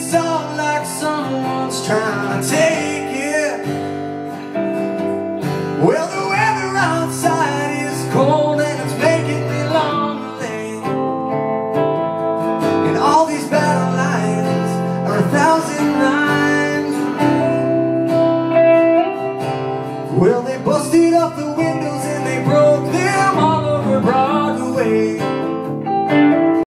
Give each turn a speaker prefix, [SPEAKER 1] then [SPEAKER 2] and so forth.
[SPEAKER 1] song like someone's trying to take it. Well, the weather outside is cold and it's making me lonely, and all these battle lines are 1,000 lines. Well, they busted up the windows and they broke them all over Broadway.